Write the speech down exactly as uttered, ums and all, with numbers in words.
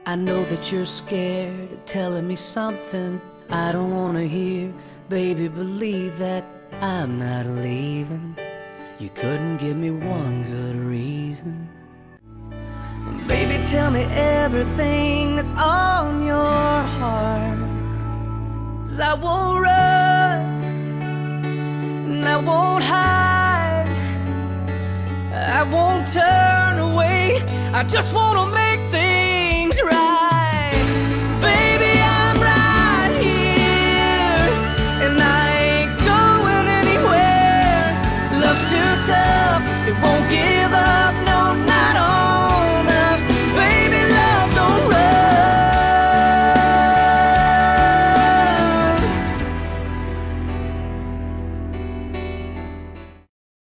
I know that you're scared of telling me something I don't wanna hear. Baby, believe that I'm not leaving. You couldn't give me one good reason. Baby, tell me everything that's on your heart, 'cause I won't run and I won't hide, I won't turn away. I just wanna